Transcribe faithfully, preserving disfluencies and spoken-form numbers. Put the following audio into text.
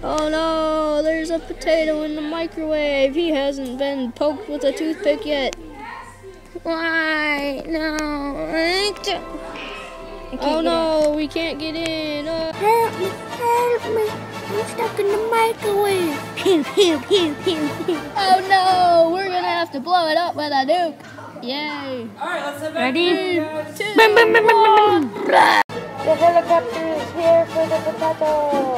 Oh no, there's a potato in the microwave. He hasn't been poked with a toothpick yet. Why? No. Oh no, we can't get in. Oh. Help me, help me. I'm stuck in the microwave. Pew, pew, pew, pew, pew. Oh no, we're gonna have to blow it up with a nuke. Yay. Alright, let's head back. Ready? Three, two, one. The helicopter is here for the potato.